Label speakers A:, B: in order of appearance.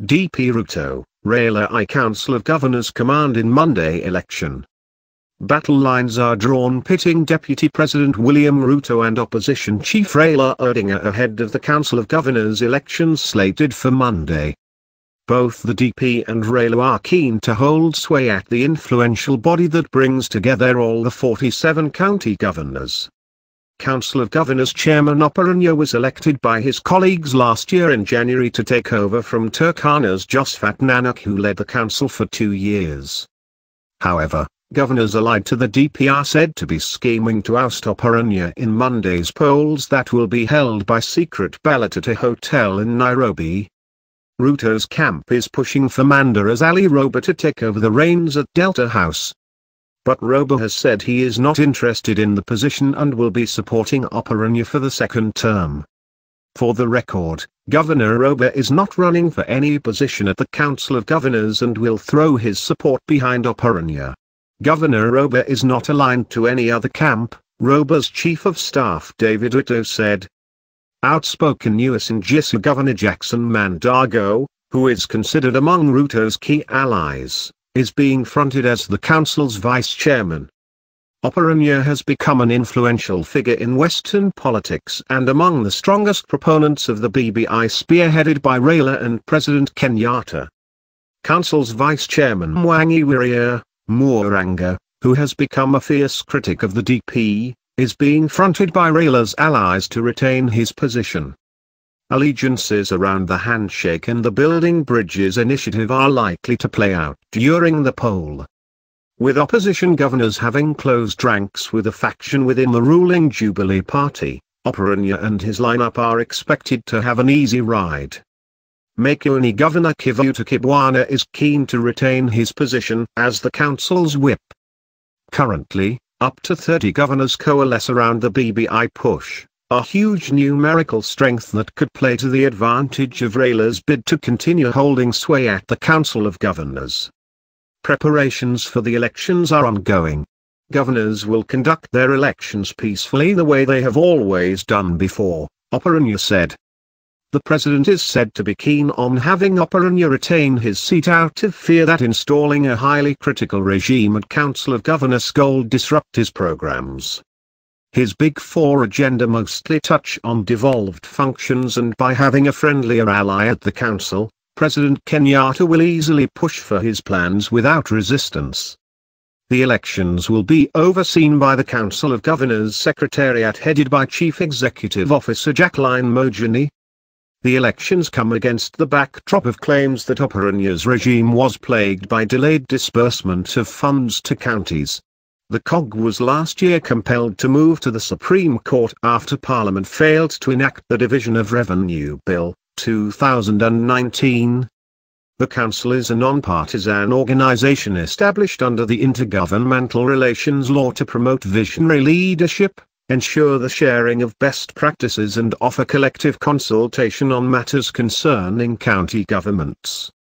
A: DP Ruto, Raila I Council of Governors command in Monday election. Battle lines are drawn pitting Deputy President William Ruto and Opposition Chief Raila Odinga ahead of the Council of Governors elections slated for Monday. Both the DP and Raila are keen to hold sway at the influential body that brings together all the 47 county governors. Council of Governors Chairman Odinga was elected by his colleagues last year in January to take over from Turkana's Josephat Nanak, who led the council for 2 years. However, governors allied to the DP are said to be scheming to oust Odinga in Monday's polls that will be held by secret ballot at a hotel in Nairobi. Ruto's camp is pushing for Manda's Ali Roba to take over the reins at Delta House. But Roba has said he is not interested in the position and will be supporting Odinga for the second term. For the record, Governor Roba is not running for any position at the Council of Governors and will throw his support behind Odinga. Governor Roba is not aligned to any other camp, Roba's Chief of Staff David Ruto said. Outspoken US and GISA Governor Jackson Mandago, who is considered among Ruto's key allies, is being fronted as the council's vice chairman. Odinga has become an influential figure in Western politics and among the strongest proponents of the BBI spearheaded by Raila and President Kenyatta. Council's vice chairman Mwangi Muranga, who has become a fierce critic of the DP, is being fronted by Raila's allies to retain his position. Allegiances around the handshake and the building bridges initiative are likely to play out during the poll. With opposition governors having closed ranks with a faction within the ruling Jubilee Party, Odinga and his lineup are expected to have an easy ride. Makueni Governor Kivuta Kibwana is keen to retain his position as the council's whip. Currently, up to 30 governors coalesce around the BBI push, a huge numerical strength that could play to the advantage of Raila's bid to continue holding sway at the Council of Governors. Preparations for the elections are ongoing. Governors will conduct their elections peacefully the way they have always done before, Odinga said. The president is said to be keen on having Odinga retain his seat out of fear that installing a highly critical regime at Council of Governors will disrupt his programs. His Big Four agenda mostly touch on devolved functions, and by having a friendlier ally at the council, President Kenyatta will easily push for his plans without resistance. The elections will be overseen by the Council of Governors Secretariat headed by Chief Executive Officer Jacqueline Mojani. The elections come against the backdrop of claims that Odinga's regime was plagued by delayed disbursement of funds to counties. The COG was last year compelled to move to the Supreme Court after Parliament failed to enact the Division of Revenue Bill, 2019. The Council is a non-partisan organization established under the Intergovernmental Relations Law to promote visionary leadership, ensure the sharing of best practices and offer collective consultation on matters concerning county governments.